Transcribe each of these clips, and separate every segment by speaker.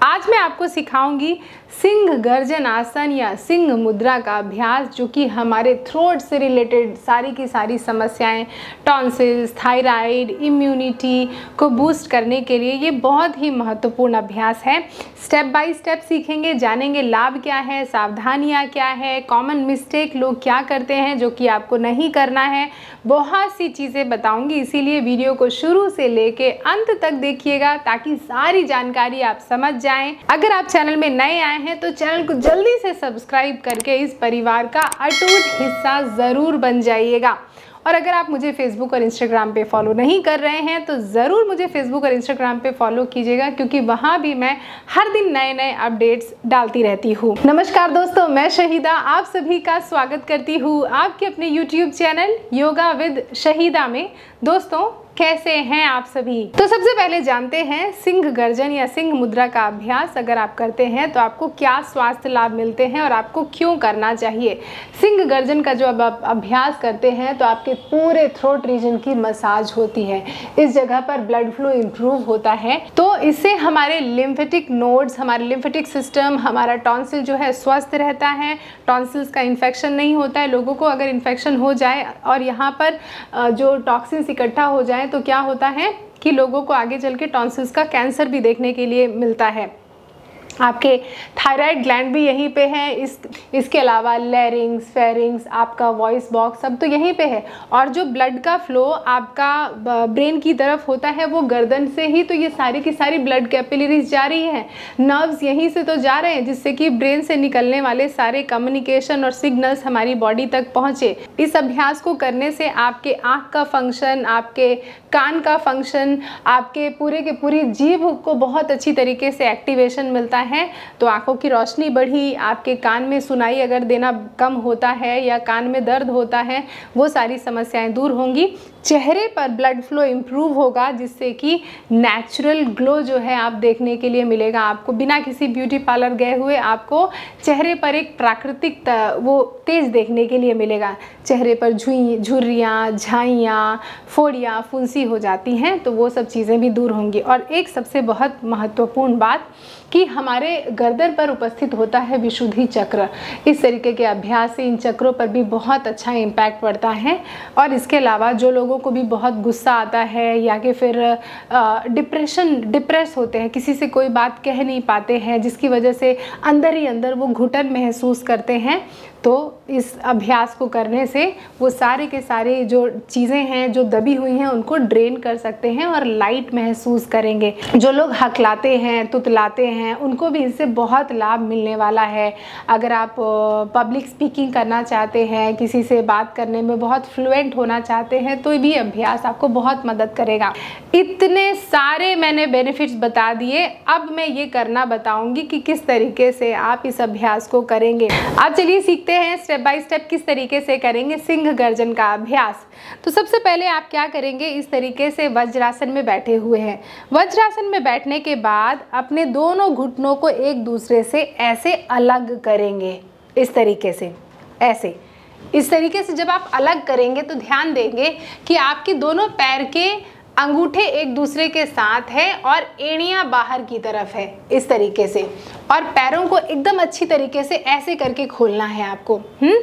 Speaker 1: आज मैं आपको सिखाऊंगी सिंह गर्जन आसन या सिंह मुद्रा का अभ्यास, जो कि हमारे थ्रोट से रिलेटेड सारी की सारी समस्याएं, टॉन्सिल्स, थायराइड, इम्यूनिटी को बूस्ट करने के लिए ये बहुत ही महत्वपूर्ण अभ्यास है। स्टेप बाय स्टेप सीखेंगे, जानेंगे लाभ क्या है, सावधानियां क्या है, कॉमन मिस्टेक लोग क्या करते हैं जो कि आपको नहीं करना है। बहुत सी चीज़ें बताऊंगी, इसीलिए वीडियो को शुरू से लेके अंत तक देखिएगा ताकि सारी जानकारी आप समझ जाएं। अगर आप चैनल में नए आए हैं तो चैनल को जल्दी से सब्सक्राइब करके इस परिवार का अटूट हिस्सा ज़रूर बन जाइएगा। और अगर आप मुझे फेसबुक और इंस्टाग्राम पे फॉलो नहीं कर रहे हैं तो ज़रूर मुझे फेसबुक और इंस्टाग्राम पे फॉलो कीजिएगा, क्योंकि वहाँ भी मैं हर दिन नए नए अपडेट्स डालती रहती हूँ। नमस्कार दोस्तों, मैं शहीदा आप सभी का स्वागत करती हूँ आपके अपने YouTube channel yoga with Shahida में। दोस्तों, कैसे हैं आप सभी? तो सबसे पहले जानते हैं सिंह गर्जन या सिंह मुद्रा का अभ्यास अगर आप करते हैं तो आपको क्या स्वास्थ्य लाभ मिलते हैं और आपको क्यों करना चाहिए। सिंह गर्जन का जो आप अभ्यास करते हैं तो आपके पूरे थ्रोट रीजन की मसाज होती है, इस जगह पर ब्लड फ्लो इम्प्रूव होता है। तो इससे हमारे लिम्फेटिक नोड्स, हमारे लिम्फेटिक सिस्टम, हमारा टॉन्सिल जो है स्वस्थ रहता है। टॉन्सिल्स का इन्फेक्शन नहीं होता है। लोगों को अगर इन्फेक्शन हो जाए और यहाँ पर जो टॉक्सिन्स इकट्ठा हो जाए तो क्या होता है कि लोगों को आगे चल के टॉन्सिल्स का कैंसर भी देखने के लिए मिलता है। आपके थायराइड ग्लैंड भी यहीं पे है, इसके अलावा लैरिंग्स, फेरिंग्स, आपका वॉइस बॉक्स सब तो यहीं पे है। और जो ब्लड का फ्लो आपका ब्रेन की तरफ होता है वो गर्दन से ही, तो ये सारी की सारी ब्लड कैपिलरीज जा रही हैं, नर्व्स यहीं से तो जा रहे हैं, जिससे कि ब्रेन से निकलने वाले सारे कम्युनिकेशन और सिग्नल्स हमारी बॉडी तक पहुँचे। इस अभ्यास को करने से आपके आँख का फंक्शन, आपके कान का फंक्शन, आपके पूरे के पूरी जीभ को बहुत अच्छी तरीके से एक्टिवेशन मिलता है। तो आंखों की रोशनी बढ़ी, आपके कान में सुनाई अगर देना कम होता है या कान में दर्द होता है, वो सारी समस्याएं दूर होंगी। चेहरे पर ब्लड फ्लो इम्प्रूव होगा, जिससे कि नेचुरल ग्लो जो है आप देखने के लिए मिलेगा आपको। बिना किसी ब्यूटी पार्लर गए हुए आपको चेहरे पर एक प्राकृतिक वो तेज देखने के लिए मिलेगा। चेहरे पर झुर्रियाँ, झाइयाँ, फोड़ियाँ, फुंसी हो जाती हैं तो वो सब चीज़ें भी दूर होंगी। और एक सबसे बहुत महत्वपूर्ण बात कि हमारे गर्दन पर उपस्थित होता है विशुद्धि चक्र। इस तरीके के अभ्यास से इन चक्रों पर भी बहुत अच्छा इम्पैक्ट पड़ता है। और इसके अलावा जो लोगों को भी बहुत गुस्सा आता है या कि फिर डिप्रेस होते हैं, किसी से कोई बात कह नहीं पाते हैं, जिसकी वजह से अंदर ही अंदर वो घुटन महसूस करते हैं, तो इस अभ्यास को करने से वो सारे के सारे जो चीज़ें हैं जो दबी हुई हैं उनको ड्रेन कर सकते हैं और लाइट महसूस करेंगे। जो लोग हकलाते हैं, तुतलाते हैं, उनको भी इससे बहुत लाभ मिलने वाला है। अगर आप पब्लिक स्पीकिंग करना चाहते हैं, किसी से बात करने में बहुत फ्लुएंट होना चाहते हैं, तो भी अभ्यास आपको बहुत मदद करेगा। इतने सारे मैंने बेनिफिट्स बता दिए, अब मैं ये करना बताऊंगी कि किस तरीके से आप इस अभ्यास को करेंगे। अब चलिए सीखते हैं स्टेप बाय स्टेप किस तरीके से करेंगे सिंह गर्जन का अभ्यास। तो सबसे पहले आप क्या करेंगे, इस तरीके से वज्रासन में बैठे हुए हैं। वज्रासन में बैठने के बाद अपने दोनों घुटनों को एक दूसरे से ऐसे अलग करेंगे, इस तरीके से, ऐसे इस तरीके से जब आप अलग करेंगे तो ध्यान देंगे कि आपके दोनों पैर के अंगूठे एक दूसरे के साथ है और एड़ियां बाहर की तरफ है, इस तरीके से। और पैरों को एकदम अच्छी तरीके से ऐसे करके खोलना है आपको।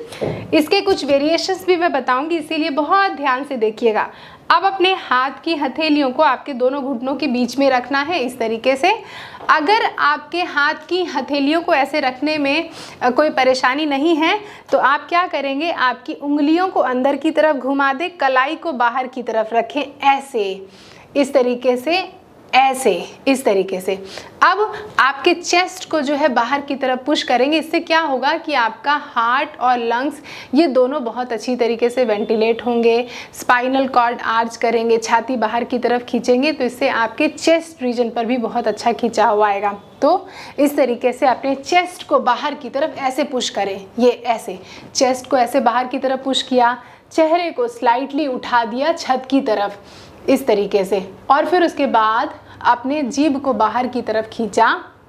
Speaker 1: इसके कुछ वेरिएशंस भी मैं बताऊंगी, इसीलिए बहुत ध्यान से देखिएगा। अब अपने हाथ की हथेलियों को आपके दोनों घुटनों के बीच में रखना है, इस तरीके से। अगर आपके हाथ की हथेलियों को ऐसे रखने में कोई परेशानी नहीं है तो आप क्या करेंगे, आपकी उंगलियों को अंदर की तरफ घुमा दे, कलाई को बाहर की तरफ रखें, ऐसे, इस तरीके से, ऐसे, इस तरीके से। अब आपके चेस्ट को जो है बाहर की तरफ पुश करेंगे। इससे क्या होगा कि आपका हार्ट और लंग्स ये दोनों बहुत अच्छी तरीके से वेंटिलेट होंगे। स्पाइनल कॉर्ड आर्च करेंगे, छाती बाहर की तरफ खींचेंगे, तो इससे आपके चेस्ट रीजन पर भी बहुत अच्छा खिंचाव आएगा। तो इस तरीके से अपने चेस्ट को बाहर की तरफ ऐसे पुश करें, ये ऐसे, चेस्ट को ऐसे बाहर की तरफ पुश किया, चेहरे को स्लाइटली उठा दिया छत की तरफ, इस तरीके से। और फिर उसके बाद अपने जीभ को बाहर की तरफ खींचा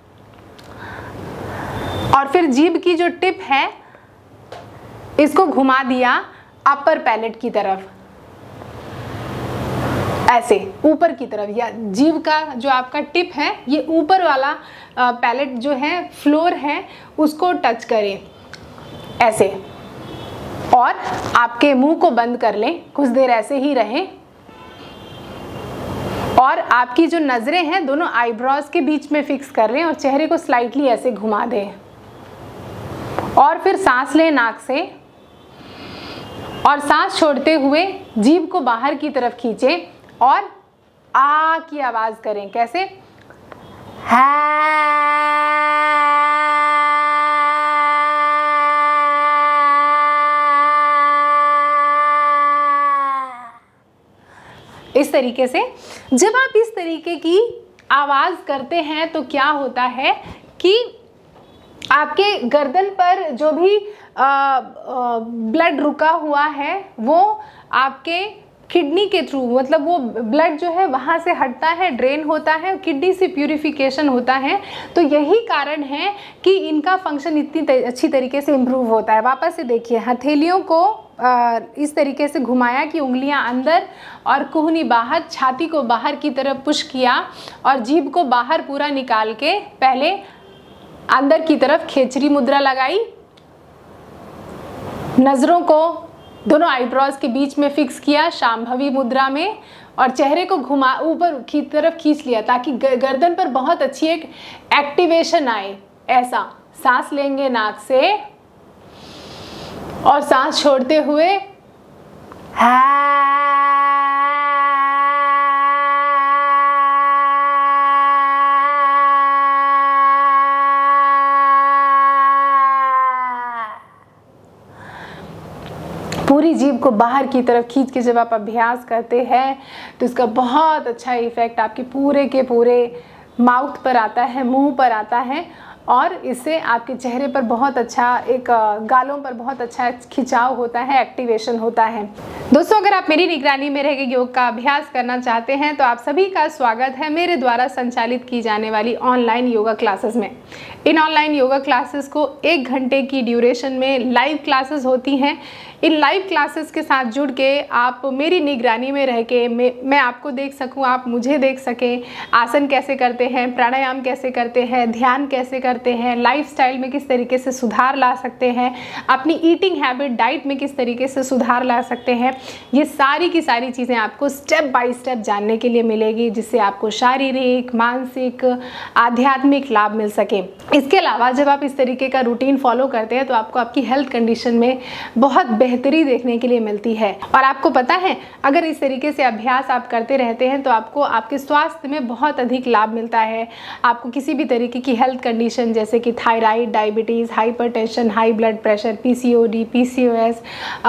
Speaker 1: और फिर जीभ की जो टिप है इसको घुमा दिया अपर पैलेट की तरफ, ऐसे ऊपर की तरफ, या जीभ का जो आपका टिप है ये ऊपर वाला पैलेट जो है फ्लोर है उसको टच करें ऐसे, और आपके मुंह को बंद कर लें, कुछ देर ऐसे ही रहें। और आपकी जो नज़रें हैं दोनों आईब्रोज के बीच में फिक्स कर लें और चेहरे को स्लाइटली ऐसे घुमा दें। और फिर सांस लें नाक से, और सांस छोड़ते हुए जीभ को बाहर की तरफ खींचें और आ की आवाज़ करें। कैसे? इस तरीके से जब आप इस तरीके की आवाज़ करते हैं तो क्या होता है कि आपके गर्दन पर जो भी ब्लड रुका हुआ है वो आपके किडनी के थ्रू, मतलब वो ब्लड जो है वहाँ से हटता है, ड्रेन होता है, किडनी से प्यूरिफिकेशन होता है। तो यही कारण है कि इनका फंक्शन इतनी अच्छी तरीके से इम्प्रूव होता है। वापस से देखिए, हथेलियों को इस तरीके से घुमाया कि उंगलियां अंदर और कुहनी बाहर, छाती को बाहर की तरफ पुश किया और जीभ को बाहर पूरा निकाल के पहले अंदर की तरफ खेचरी मुद्रा लगाई, नज़रों को दोनों आईब्रोज के बीच में फिक्स किया शांभवी मुद्रा में, और चेहरे को घुमा ऊपर की तरफ खींच लिया ताकि गर्दन पर बहुत अच्छी एक एक्टिवेशन आए। ऐसा सांस लेंगे नाक से और सांस छोड़ते हुए पूरी जीभ को बाहर की तरफ खींच के जब आप अभ्यास करते हैं तो इसका बहुत अच्छा इफेक्ट आपके पूरे के पूरे माउथ पर आता है, मुंह पर आता है, और इससे आपके चेहरे पर बहुत अच्छा एक गालों पर बहुत अच्छा खिंचाव होता है, एक्टिवेशन होता है। दोस्तों, अगर आप मेरी निगरानी में रह के योग का अभ्यास करना चाहते हैं तो आप सभी का स्वागत है मेरे द्वारा संचालित की जाने वाली ऑनलाइन योगा क्लासेस में। इन ऑनलाइन योगा क्लासेस को 1 घंटे की ड्यूरेशन में लाइव क्लासेस होती हैं। इन लाइव क्लासेस के साथ जुड़ के आप मेरी निगरानी में रह के मैं आपको देख सकूं, आप मुझे देख सकें, आसन कैसे करते हैं, प्राणायाम कैसे करते हैं, ध्यान कैसे करते हैं, लाइफस्टाइल में किस तरीके से सुधार ला सकते हैं, अपनी ईटिंग हैबिट, डाइट में किस तरीके से सुधार ला सकते हैं। ये सारी की सारी चीज़ें आपको स्टेप बाय स्टेप जानने के लिए मिलेगी, जिससे आपको शारीरिक, मानसिक, आध्यात्मिक लाभ मिल सके। इसके अलावा जब आप इस तरीके का रूटीन फॉलो करते हैं तो आपको आपकी हेल्थ कंडीशन में बहुत बेहतरी देखने के लिए मिलती है। और आपको पता है, अगर इस तरीके से अभ्यास आप करते रहते हैं तो आपको आपके स्वास्थ्य में बहुत अधिक लाभ मिलता है। आपको किसी भी तरीके की हेल्थ कंडीशन जैसे कि thyroid, diabetes, hypertension, high blood pressure, PCOD, PCOS,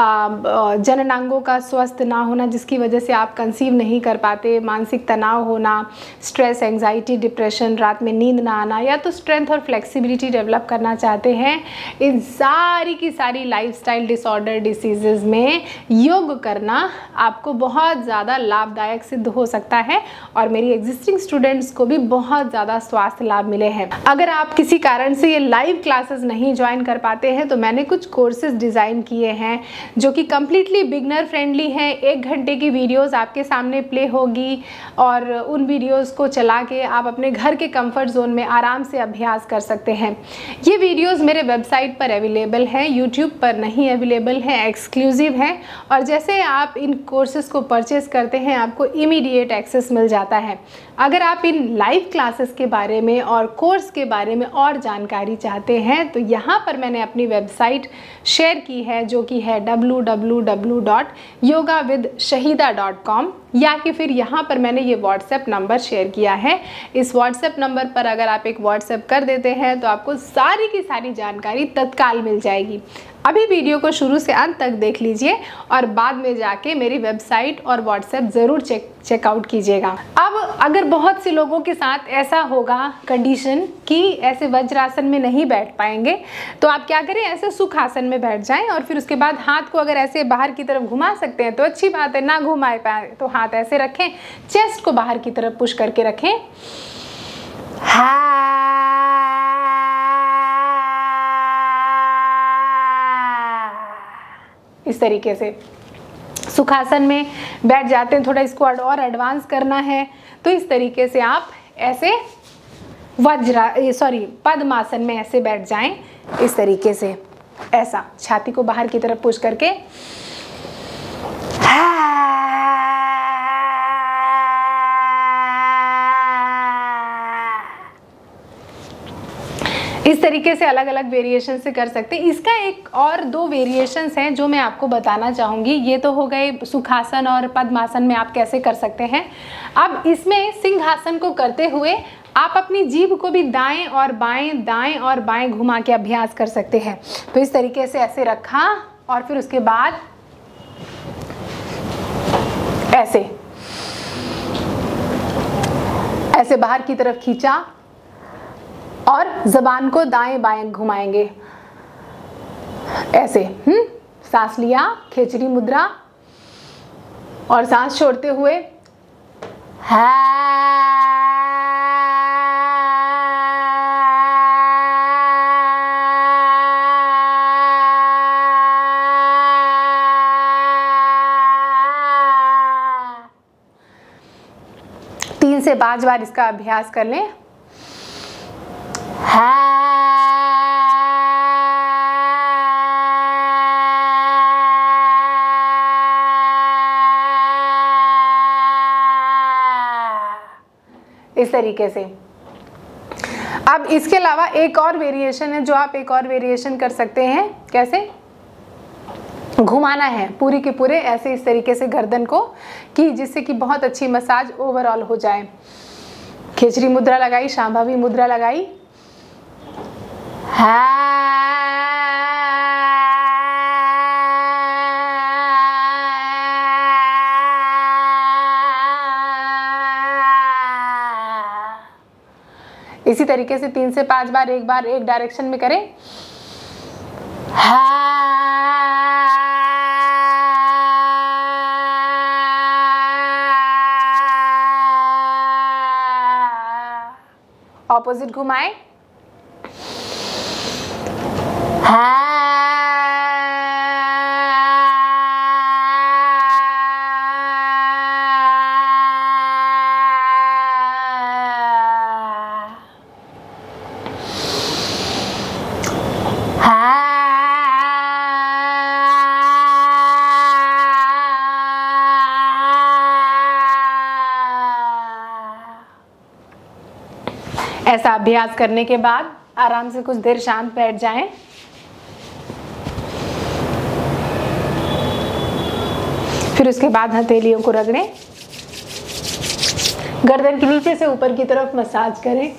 Speaker 1: जननांगों का स्वस्थ ना होना जिसकी वजह से आप कंसीव नहीं कर पाते, मानसिक तनाव होना, स्ट्रेस, एंग्जाइटी, डिप्रेशन, रात में नींद ना आना, या तो स्ट्रेंथ और फ्लेक्सिबिलिटी डेवलप करना चाहते हैं, इन सारी की सारी लाइफस्टाइल डिसऑर्डर, डिसीजेज में योग करना आपको बहुत ज़्यादा लाभदायक सिद्ध हो सकता है। और मेरी एग्जिस्टिंग स्टूडेंट्स को भी बहुत ज़्यादा स्वास्थ्य लाभ मिले हैं। अगर आप किसी कारण से ये लाइव क्लासेस नहीं ज्वाइन कर पाते हैं तो मैंने कुछ कोर्सेज डिज़ाइन किए हैं जो कि कम्प्लीटली बिगनर फ्रेंडली हैं। 1 घंटे की वीडियोज़ आपके सामने प्ले होगी और उन वीडियोज़ को चला के आप अपने घर के कंफर्ट जोन में आराम से अभ्यास कर सकते हैं। ये वीडियोज़ मेरे वेबसाइट पर अवेलेबल हैं, यूट्यूब पर नहीं अवेलेबल है, एक्सक्लूसिव है। और जैसे आप इन कोर्सेज को परचेस करते हैं आपको इमीडिएट एक्सेस मिल जाता है। अगर आप इन लाइव क्लासेस के बारे में और कोर्स के बारे में और जानकारी चाहते हैं तो यहाँ पर मैंने अपनी वेबसाइट शेयर की है जो कि है www.yogavidshahida.com, या कि फिर यहाँ पर मैंने ये व्हाट्सएप नंबर शेयर किया है। इस व्हाट्सएप नंबर पर अगर आप एक व्हाट्सएप कर देते हैं तो आपको सारी की सारी जानकारी तत्काल मिल जाएगी। अभी वीडियो को शुरू से अंत तक देख लीजिए और बाद में जाके मेरी वेबसाइट और व्हाट्सएप ज़रूर चेकआउट कीजिएगा। अब अगर बहुत से लोगों के साथ ऐसा होगा कंडीशन कि ऐसे वज्रासन में नहीं बैठ पाएंगे तो आप क्या करें, ऐसे सुखासन में बैठ जाएं और फिर उसके बाद हाथ को अगर ऐसे बाहर की तरफ घुमा सकते हैं तो अच्छी बात है, ना घुमा पाए तो हाथ ऐसे रखें, चेस्ट को बाहर की तरफ पुश करके रखें। इस तरीके से सुखासन में बैठ जाते हैं, थोड़ा इसको और एडवांस करना है तो इस तरीके से आप ऐसे पद्मासन में ऐसे बैठ जाएं, इस तरीके से ऐसा छाती को बाहर की तरफ पुश करके इस तरीके से अलग अलग वेरिएशन से कर सकते हैं। इसका एक और 2 वेरिएशंस हैं जो मैं आपको बताना चाहूँगी। ये तो हो गए सुखासन और पद्मासन में आप कैसे कर सकते हैं। अब इसमें सिंहासन को करते हुए आप अपनी जीभ को भी दाएं और बाएं घुमा के अभ्यास कर सकते हैं। तो इस तरीके से ऐसे रखा और फिर उसके बाद ऐसे बाहर की तरफ खींचा और जबान को दाएं बाएं घुमाएंगे ऐसे। सांस लिया, खेचरी मुद्रा, और सांस छोड़ते हुए तीन से 5 बार इसका अभ्यास कर लें। इस तरीके से। अब इसके अलावा एक और वेरिएशन है जो आप एक और वेरिएशन कर सकते हैं। कैसे? घुमाना है पूरी के पूरे ऐसे इस तरीके से गर्दन को, कि जिससे कि बहुत अच्छी मसाज ओवरऑल हो जाए। खेचरी मुद्रा लगाई, शांभवी मुद्रा लगाई, इसी तरीके से 3 से 5 बार, एक बार एक डायरेक्शन में करें। ऑपोजिट घुमाएं। ऐसा अभ्यास करने के बाद आराम से कुछ देर शांत बैठ जाएं। फिर उसके बाद हथेलियों को रगड़ें, गर्दन के नीचे से ऊपर की तरफ मसाज करें।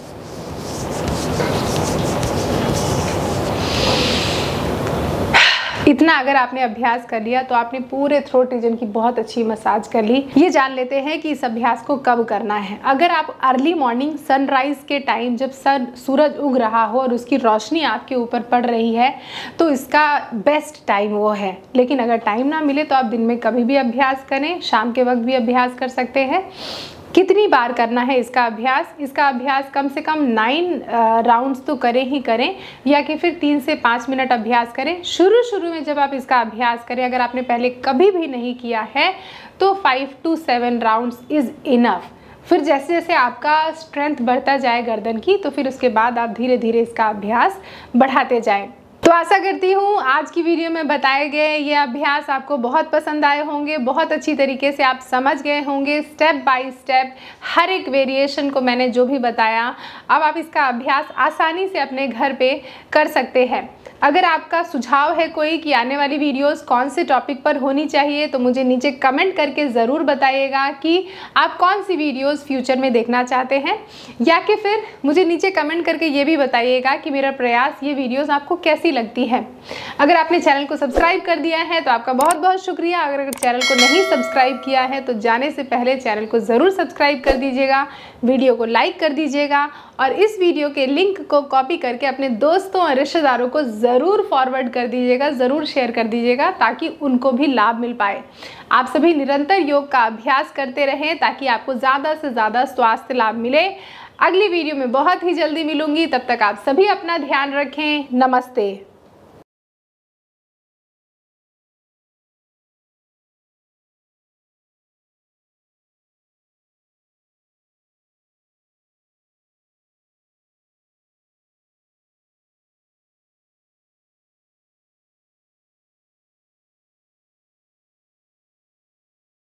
Speaker 1: इतना अगर आपने अभ्यास कर लिया तो आपने पूरे थ्रोट रीजन की बहुत अच्छी मसाज कर ली। ये जान लेते हैं कि इस अभ्यास को कब करना है। अगर आप अर्ली मॉर्निंग सनराइज के टाइम, जब सूरज उग रहा हो और उसकी रोशनी आपके ऊपर पड़ रही है, तो इसका बेस्ट टाइम वो है। लेकिन अगर टाइम ना मिले तो आप दिन में कभी भी अभ्यास करें, शाम के वक्त भी अभ्यास कर सकते हैं। कितनी बार करना है इसका अभ्यास? इसका अभ्यास कम से कम 9 राउंड्स तो करें ही करें, या कि फिर 3 से 5 मिनट अभ्यास करें। शुरू में जब आप इसका अभ्यास करें, अगर आपने पहले कभी भी नहीं किया है तो 5 to 7 राउंड्स इज़ इनफ। फिर जैसे जैसे आपका स्ट्रेंथ बढ़ता जाए गर्दन की, तो फिर उसके बाद आप धीरे धीरे इसका अभ्यास बढ़ाते जाएं। तो आशा करती हूँ आज की वीडियो में बताए गए ये अभ्यास आपको बहुत पसंद आए होंगे, बहुत अच्छी तरीके से आप समझ गए होंगे। स्टेप बाय स्टेप हर एक वेरिएशन को मैंने जो भी बताया, अब आप इसका अभ्यास आसानी से अपने घर पे कर सकते हैं। अगर आपका सुझाव है कोई कि आने वाली वीडियोस कौन से टॉपिक पर होनी चाहिए, तो मुझे नीचे कमेंट करके ज़रूर बताइएगा कि आप कौन सी वीडियोस फ्यूचर में देखना चाहते हैं, या कि फिर मुझे नीचे कमेंट करके ये भी बताइएगा कि मेरा प्रयास, ये वीडियोस आपको कैसी लगती है। अगर आपने चैनल को सब्सक्राइब कर दिया है तो आपका बहुत बहुत शुक्रिया। अगर चैनल को नहीं सब्सक्राइब किया है तो जाने से पहले चैनल को ज़रूर सब्सक्राइब कर दीजिएगा, वीडियो को लाइक कर दीजिएगा, और इस वीडियो के लिंक को कॉपी करके अपने दोस्तों और रिश्तेदारों को ज़रूर फॉरवर्ड कर दीजिएगा, ज़रूर शेयर कर दीजिएगा, ताकि उनको भी लाभ मिल पाए। आप सभी निरंतर योग का अभ्यास करते रहें ताकि आपको ज़्यादा से ज़्यादा स्वास्थ्य लाभ मिले। अगली वीडियो में बहुत ही जल्दी मिलूंगी, तब तक आप सभी अपना ध्यान रखें। नमस्ते।